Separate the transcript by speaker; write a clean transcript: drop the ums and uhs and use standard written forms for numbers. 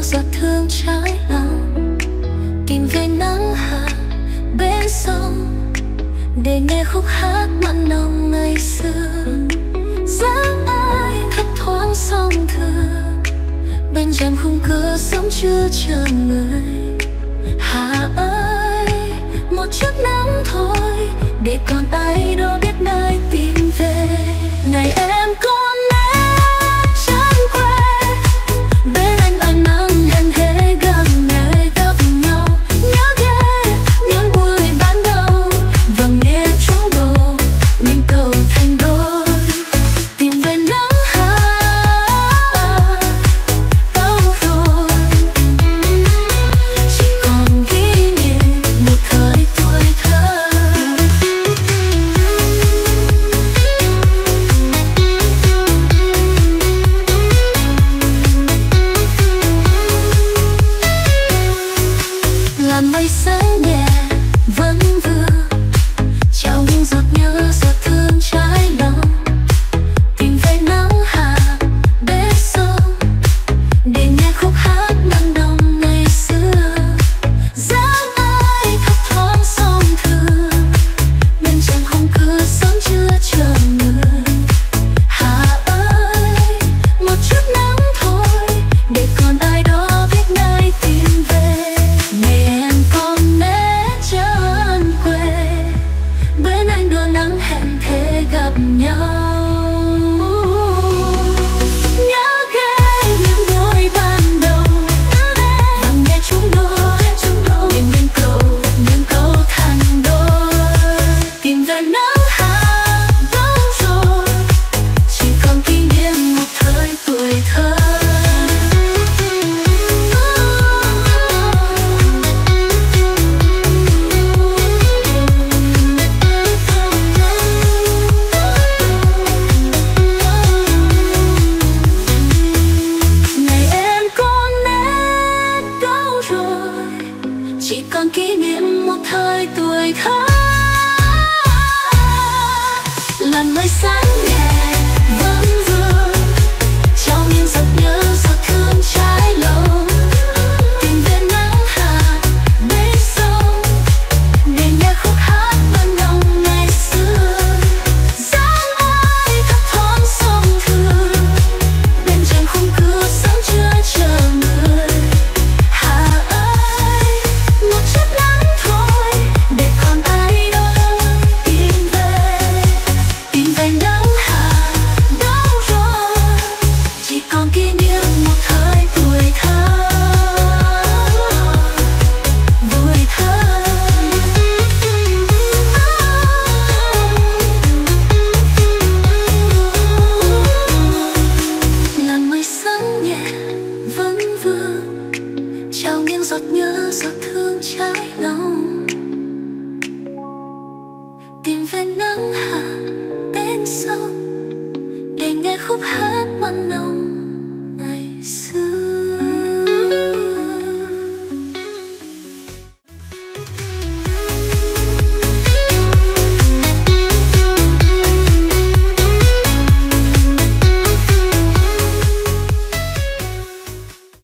Speaker 1: giọt thương trái lòng, tìm về nắng hạ bên sông để nghe khúc hát mặn nồng ngày xưa. Dáng ai thấp thoáng sông thừa bên rèm khung cửa sớm chưa chờ người. Hà ơi, một chút nắng thôi để còn ai đâu biết nơi tìm về. Ngày em có nét chân quê bên anh ánh nắng hẹn hề gần ngày gặp nhau. Nhớ ghê những buổi ban đầu vầng nghe trống bầu mình cầu thành đôi. Tìm về nắng hạ đâu rồi, chỉ còn kỷ niệm một thời tuổi thơ. Làn mây sáng nhẹ vẫn vương trao những giọt nhớ giọt thương trái lòng, tìm về nắng hạ bến sông để nghe khúc hát mặn nồng ngày xưa. Dáng ai thấp thoáng sông thừa bên rèm khung cửa sớm chưa chờ người. Hà ơi, một chút nắng thôi để còn ai đó biết nơi tìm về. Ngày em còn nét chân quê bên anh đùa nắng hẹn thề gặp nhau. Nhớ ghê những buổi ban đầu và nghe chúng đôi bên bên cầu những câu thành đôi. Tìm về nắng hạ đâu rồi, chỉ còn kỷ niệm một thời tuổi thơ. Ngày em có nét đâu rồi, chỉ còn kỷ niệm một thời tuổi thơ. Làn mây sáng nhẹ vẫn vương trao những giọt nhớ giọt thương trái lòng, tìm về nắng hạ bên sông để nghe khúc hát mặn nồng ngày xưa. Dáng ai thấp thoáng sông thừa bên rèm khung cửa sớm chưa chờ người. Hà ơi, một chút nắng thôi để còn ai đó tìm về. Tìm về nắng hạ đâu rồi, chỉ còn kỷ niệm một thời tuổi thơ. Tuổi thơ. Làn mây sáng nhẹ vẫn vương trao những giọt nhớ giọt thương trái lòng,